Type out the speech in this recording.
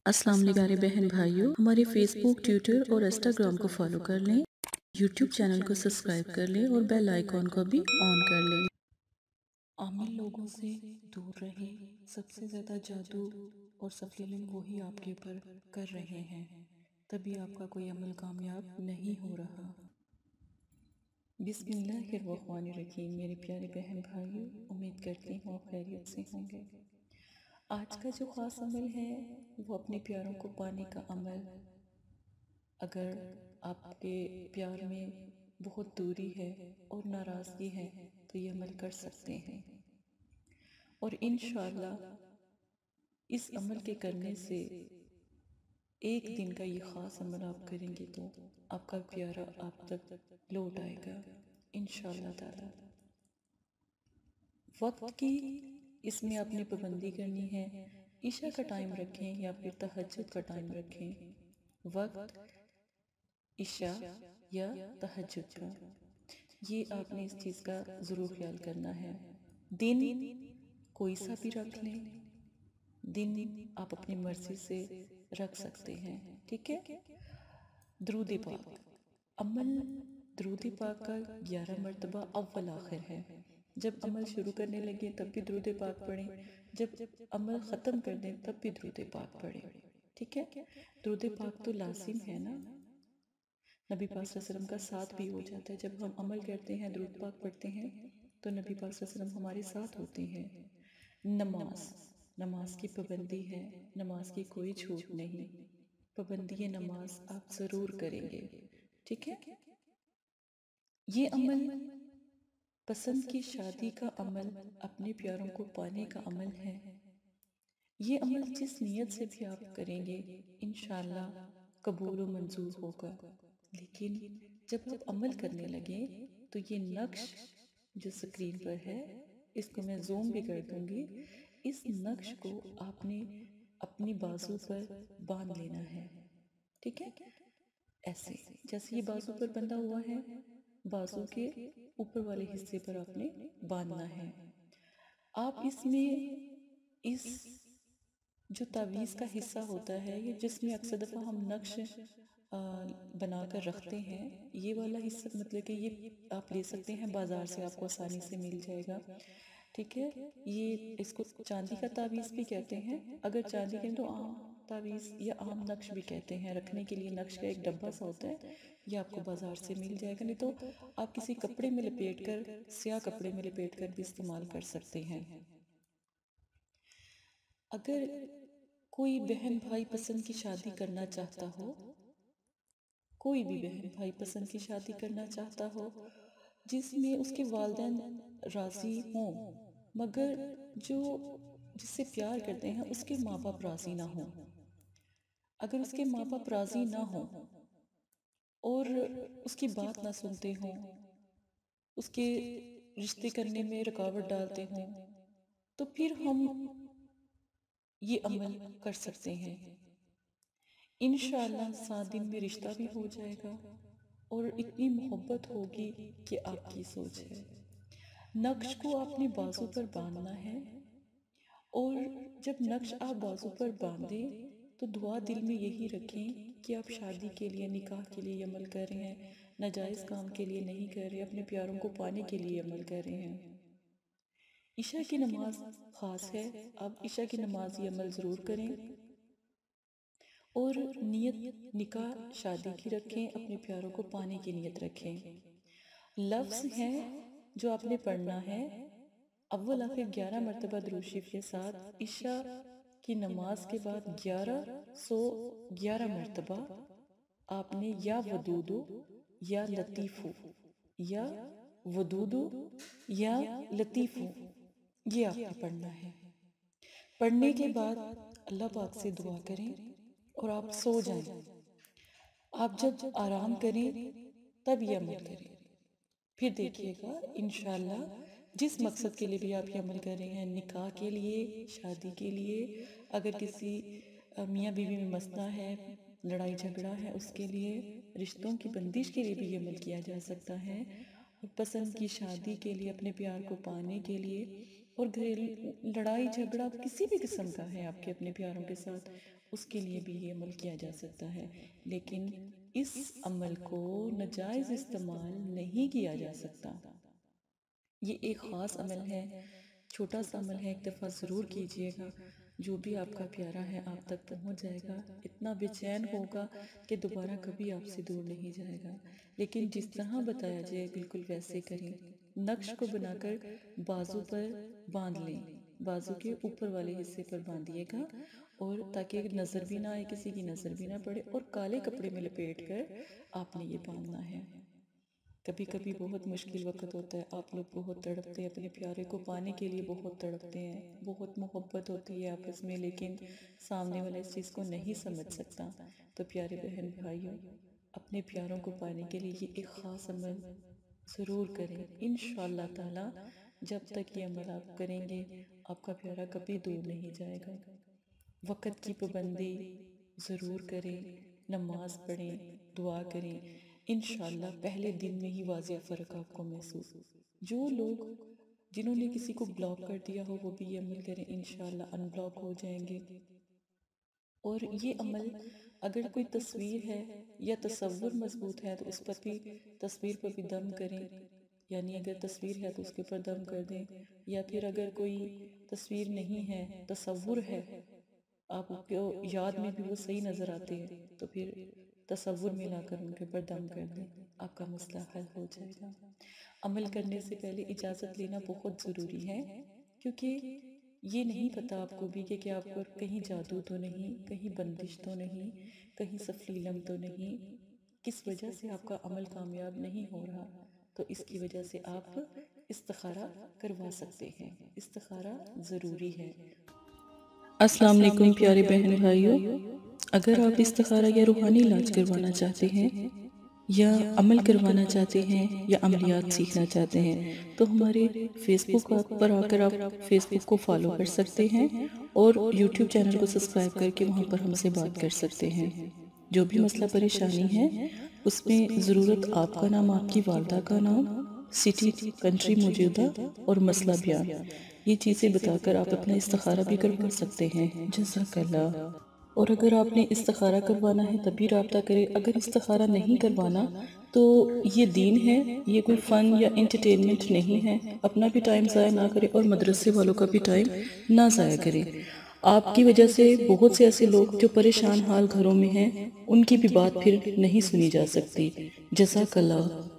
अस्सलाम वालेकुम प्यारे बहन भाइयों, हमारे फेसबुक, ट्विटर और इंस्टाग्राम को फॉलो कर लें, यूट्यूब चैनल को सब्सक्राइब कर लें और बेल आइकॉन को भी ऑन कर लें। आमिल लोगों से दूर रहें, सबसे ज़्यादा जादू और सफलीलिंग वही आपके ऊपर कर रहे हैं, तभी आपका कोई अमल कामयाब नहीं हो रहा। बिस्मिल्लाहिर्रहमानिर्रहीम। मेरे प्यारे बहन भाइयों, उम्मीद करती हूँ आप खैरियत से होंगे। आज का जो ख़ास अमल है वो अपने प्यारों को पाने का अमल। अगर आपके प्यार में बहुत दूरी है और नाराज़गी है तो ये अमल कर सकते हैं, और इंशाअल्लाह इस अमल के करने से एक दिन का ये ख़ास अमल आप करेंगे तो आपका प्यारा आप तक लौट आएगा इंशाअल्लाह ताला। वक्त की इसमें आपने पाबंदी करनी है। ईशा का टाइम रखें या फिर तहज्जुद का टाइम रखें। वक्त ईशा या तहज्जुद का, ये आपने इस चीज़ का ज़रूर ख्याल करना है। दिन कोई सा भी रख लें, दिन आप अपनी मर्ज़ी से रख सकते हैं, ठीक है। दरूद पाक अमल, दरूद पाक का 11 मरतबा अव्वल आखिर है। जब अमल शुरू करने लगे तब भी दरूद पाक पढ़ें, जब अमल ख़त्म कर दें तब भी दरूद पाक पढ़ें, ठीक है। दरूद पाक तो लाजिम है ना, नबी पाक सल्लल्लाहु अलैहि वसल्लम का साथ भी हो जाता है। जब हम अमल करते हैं, दरूद पाक पढ़ते हैं तो नबी पाक सल्लल्लाहु अलैहि वसल्लम हमारे साथ होते हैं। नमाज की पाबंदी है, नमाज की कोई छूट नहीं, पाबंदी नमाज आप ज़रूर करेंगे, ठीक है। ये अमल पसंद की शादी का अमल, अपने प्यारों को पाने का अमल है। ये अमल जिस नीयत से भी आप करेंगे इंशाअल्लाह कबूल व मंजूर होगा। लेकिन जब आप अमल करने लगे तो ये नक्श जो स्क्रीन पर है, इसको मैं ज़ूम भी कर दूंगी, इस नक्श को आपने अपनी बाजू पर बांध लेना है, ठीक है। ऐसे जैसे ये बाजू पर बंधा हुआ है, बाजू के ऊपर वाले हिस्से पर आपने बांधना है। आप इसमें इस जो तावीज़ का हिस्सा होता है, ये जिसमें अक्सर दफ़ा हम नक्श बनाकर रखते हैं, ये वाला हिस्सा मतलब कि ये आप ले सकते हैं बाज़ार से, आपको आसानी से मिल जाएगा, ठीक है। ये इसको चांदी का तावीज़ भी कहते हैं। अगर चांदी के तो आम तावीज़ या आम नक्श भी कहते हैं। रखने के लिए नक्श का एक डब्बा सा होता है, ये आपको बाज़ार से मिल जाएगा। नहीं तो आप किसी कपड़े में लपेट कर, स्याह कपड़े में लपेट कर भी इस्तेमाल कर सकते हैं। अगर कोई बहन भाई पसंद की शादी करना चाहता हो, कोई भी बहन भाई पसंद की शादी करना चाहता हो जिसमें उसके वालिदैन राज़ी हों, मगर जो जिससे प्यार करते हैं उसके माँ बाप राज़ी ना हों, अगर उसके माँ बाप राज़ी ना हों और उसकी बात ना सुनते हों, उसके रिश्ते करने में रुकावट डालते हों, तो फिर हम ये अमल कर सकते हैं। इंशाअल्लाह 7 दिन में रिश्ता भी हो जाएगा और इतनी मोहब्बत होगी कि आपकी सोच है। नक्श को आपने बाजू पर बांधना है, और जब नक्श आप बाजू पर बांधें तो दुआ दिल में यही रखें कि आप शादी के लिए, निकाह के लिए अमल कर रहे हैं, नाजायज़ काम के लिए नहीं कर रहे, अपने प्यारों को पाने के लिए अमल कर रहे हैं। ईशा की नमाज ख़ास है, आप ईशा की नमाज ये अमल ज़रूर करें, और नियत निकाह शादी की रखें, अपने प्यारों को पाने की नियत रखें। लफ्ज़ हैं जो आपने पढ़ना है, अव्वल आखिर 11 मरतबा दुरूद शरीफ के साथ ईशा की नमाज के बाद 1111 मरतबा आपने या वदूदो या लतीफ़ो या वदूदो या लतीफ़ो ये आपने पढ़ना है। पढ़ने के बाद अल्लाह पाक से दुआ करें और आप सो जाएं। आप जब आराम करें तब ये अमल करें, फिर देखिएगा इंशाअल्लाह जिस मकसद के लिए भी आप ये अमल कर रहे हैं, निकाह के लिए, शादी के लिए, अगर किसी मियाँ बीवी में मसला है, लड़ाई झगड़ा है, उसके लिए, रिश्तों की बंदिश के लिए भी ये अमल किया जा सकता है, और पसंद की शादी के लिए, अपने प्यार को पाने के लिए, और घरेलू लड़ाई झगड़ा किसी भी किस्म का है आपके अपने प्यारों के साथ, اس کے لیے بھی یہ عمل کیا جا سکتا ہے، لیکن اس عمل کو ناجائز استعمال نہیں کیا جا سکتا۔ یہ ایک خاص عمل ہے، چھوٹا سا عمل ہے، ایک دفعہ ضرور کیجئے گا، جو بھی آپ کا پیارا ہے آپ تک پہنچ جائے گا، اتنا بے چین ہوگا کہ دوبارہ کبھی آپ سے دور نہیں جائے گا۔ لیکن جس طرح بتایا جائے بالکل ویسے کریں، نقش کو بنا کر بازو پر باندھ لیں، بازو کے اوپر والے حصے پر باندھیے گا، اور تاکہ نظر بھی نہ آئے، کسی کی نظر بھی نہ پڑے، اور کالے کپڑے میں لپیٹ کر آپ نے یہ باندھنا ہے۔ کبھی کبھی بہت مشکل وقت ہوتا ہے، آپ لوگ بہت تڑپتے ہیں، اپنے پیارے کو پانے کے لیے بہت تڑپتے ہیں، بہت محبت ہوتی ہے آپس میں، لیکن سامنے والا اس چیز کو نہیں سمجھ سکتا۔ تو پیارے بہن بھائیوں، اپنے پیاروں کو پانے کے لیے یہ ایک خاص عمل ضرور کریں۔ انشاءاللہ تعالی جب تک یہ عمل آپ کریں گے، آپ کا پیارا کبھی دور نہیں جائے گا۔ وقت کی پابندی ضرور کریں، نماز پڑھیں، دعا کریں، انشاءاللہ پہلے دن میں ہی واضح فرق آپ کو محسوس۔ جو لوگ جنہوں نے کسی کو بلاک کر دیا ہو وہ بھی یہ عمل کریں، انشاءاللہ ان بلاک ہو جائیں گے۔ اور یہ عمل اگر کوئی تصویر ہے یا تصور مضبوط ہے تو اس پر بھی، تصویر پر بھی دم کریں، یعنی اگر تصویر ہے تو اس کے اوپر دم کر دیں، یا پھر اگر کوئی تصویر نہیں ہے، تصور ہے، آپ کو یاد میں بھی وہ صحیح نظر آتے ہیں، تو پھر تصور میں لا کر ان کے اوپر دم کر دیں، آپ کا مسئلہ حل ہو جائے گا۔ عمل کرنے سے پہلے اجازت لینا بہت ضروری ہے، کیونکہ یہ نہیں پتا آپ کو بھی کہ آپ پر کہیں جادو تو نہیں، کہیں بندش تو نہیں، کہیں سفلی علم تو نہیں، کس وجہ سے آپ کا عمل کامیاب نہیں ہو رہا، تو اس کی وجہ سے آپ استخارہ کروا سکتے ہیں۔ استخارہ ضروری ہے۔ السلام علیکم پیارے بہن بھائیوں، اگر آپ استخارہ یا روحانی علاج کروانا چاہتے ہیں یا عمل کروانا چاہتے ہیں یا عملیات سیکھنا چاہتے ہیں تو ہمارے فیس بک پر آ کر آپ فیس بک کو فالو کر سکتے ہیں اور یوٹیوب چینل کو سبسکرائب کر کے وہاں پر ہم سے بات کر سکتے ہیں۔ جو بھی مسئلہ پریشانی ہے اس میں ضرورت آپ کا نام، آپ کی والدہ کا نام، سٹی، کنٹری موجودہ اور مسئلہ بیان، یہ چیزیں بتا کر آپ اپنا استخارہ بھی کروا سکتے ہیں۔ جزاک اللہ۔ اور اگر آپ نے استخارہ کروانا ہے تب بھی رابطہ کریں، اگر استخارہ نہیں کروانا تو یہ دین ہے، یہ کوئی فن یا انٹرٹینمنٹ نہیں ہے، اپنا بھی ٹائم ضائع نہ کریں اور مدرسے والوں کا بھی ٹائم نہ ضائع کریں۔ آپ کی وجہ سے بہت سے ایسے لوگ جو پریشان حال گھروں میں ہیں ان کی بھی بات پھر نہیں سنی جا سکتی۔ جزاک اللہ۔